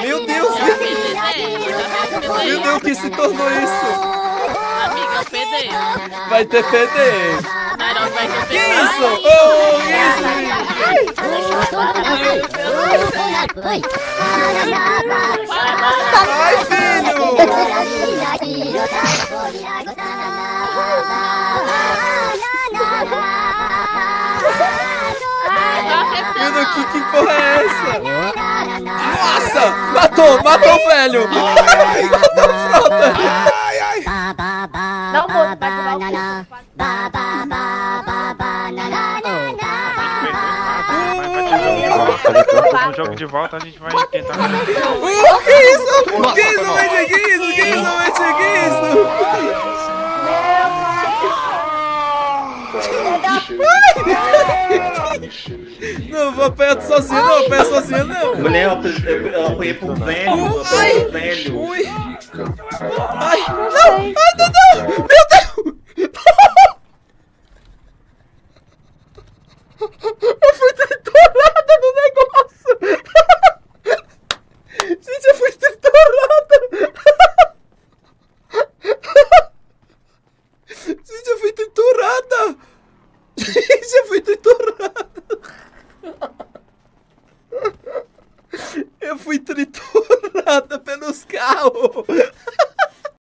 Meu Deus! Meu Deus, o que se tornou isso? Amiga, o PD. Vai ter PD! Nairobi vai ter Que PD. isso? Oh, Ai, filho! Meu Deus, que porra é essa? Nossa! Matou o velho! Ai, matou o Frota! Não, moço, vai tirar o No jogo de volta a gente vai tentar. Que isso? Que isso, Mediguizo? Que isso, Mediguizo? Não, vou apanhar sozinho não, apanhar sozinho não. Mulher, eu apanhei por um velho, Ai, velho. ui. Ai, não, ai, não, meu Deus.